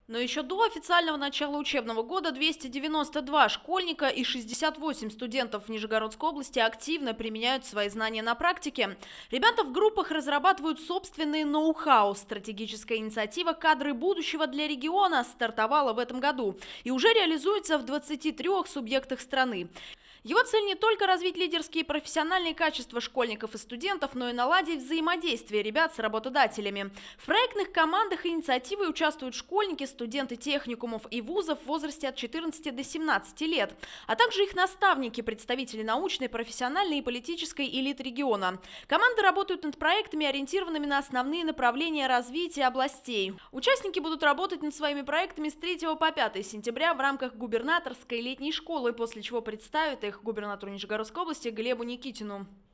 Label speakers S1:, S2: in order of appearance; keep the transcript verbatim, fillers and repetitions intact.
S1: Но еще до официального начала учебного года двести девяносто два школьника и шестьдесят восемь студентов в Нижегородской области активно применяют свои знания на практике. Ребята в группах разрабатывают собственные ноу-хау. Стратегическая инициатива «Кадры будущего для региона» стартовала в этом году и уже реализуется в двадцати трёх субъектах страны. Его цель не только развить лидерские и профессиональные качества школьников и студентов, но и наладить взаимодействие ребят с работодателями. В проектных командах инициативы участвуют школьники, студенты техникумов и вузов в возрасте от четырнадцати до семнадцати лет, а также их наставники, представители научной, профессиональной и политической элит региона. Команды работают над проектами, ориентированными на основные направления развития областей. Участники будут работать над своими проектами с третьего по пятое сентября в рамках губернаторской летней школы, после чего представят их губернатору Нижегородской области Глебу Никитину.